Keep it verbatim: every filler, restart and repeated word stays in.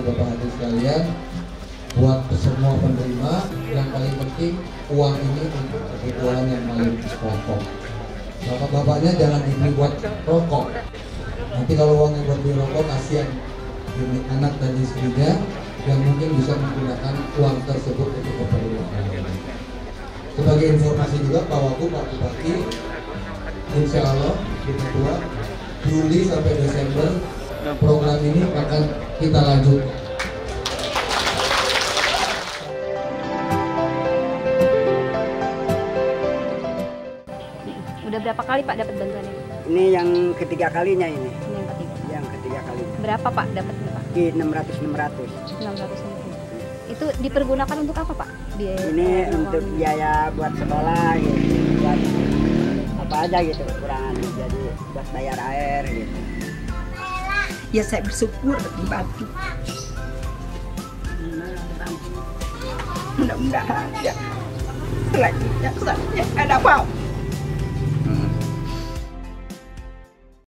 Bapak Hadi sekalian, buat semua penerima, yang paling penting uang ini untuk kebutuhan yang paling pokok. Bapak-bapaknya jangan dibeli buat rokok. Nanti kalau uangnya buat beli rokok, kasihan ini anak dan istrinya yang mungkin bisa menggunakan uang tersebut untuk keperluan. Sebagai informasi juga Pak Wagub, Pak Bupati, insya Allah di Ketua Juli sampai Desember program ini akan kita lanjutkan. Udah berapa kali Pak dapat bantuannya? Ini yang ketiga kalinya ini. Ini yang ketiga. Yang ketiga kali. Berapa Pak dapatnya Pak? Di enam ratus enam ratus. enam ratus ribu. Itu dipergunakan untuk apa Pak? Biaya, ini uh, untuk uang. biaya buat sekolah gitu. Buat apa aja gitu kekurangan. Jadi buat bayar air gitu. Ya saya bersyukur dibantu. Mudah-mudahan ya selanjutnya saya ada apa